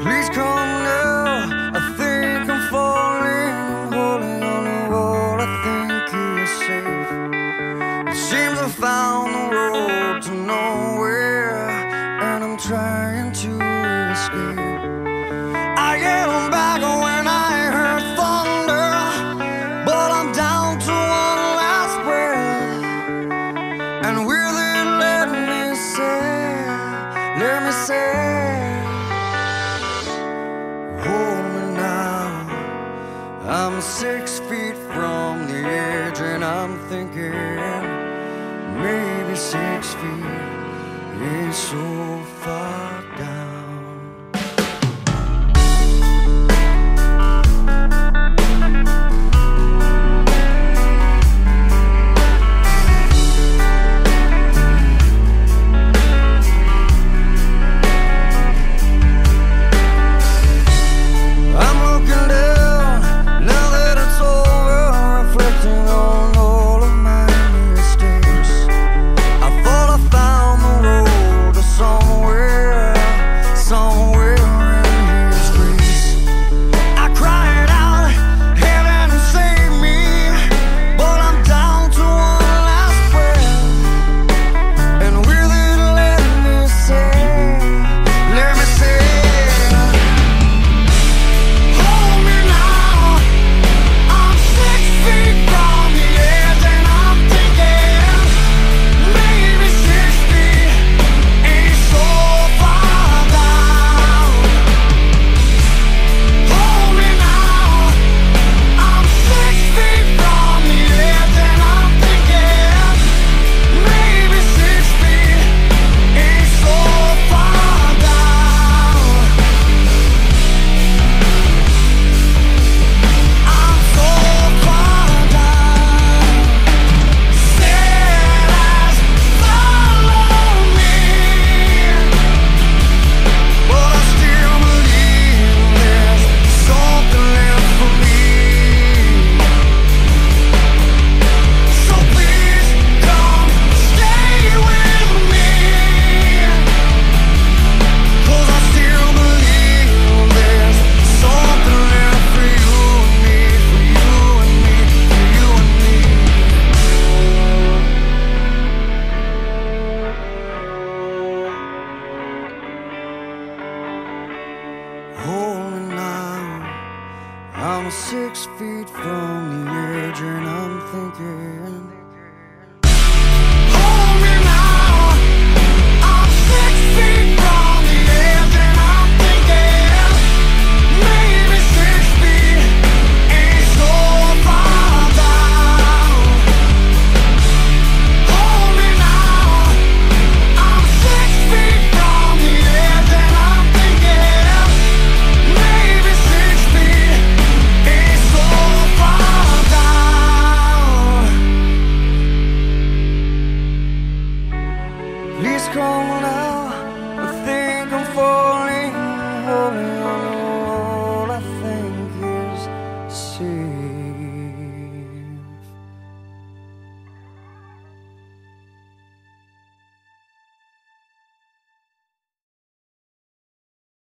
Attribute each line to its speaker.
Speaker 1: Please come now, I think I'm falling. I'm holding on to what I think is safe. It seems I found the road to nowhere, and I'm trying to escape. I get back when I heard thunder, but I'm down to one last breath. And with it, let me say, hold me now. I'm 6 feet from the edge, and I'm thinking maybe 6 feet ain't so far down. Hold me now, I'm 6 feet from the edge, and I'm thinking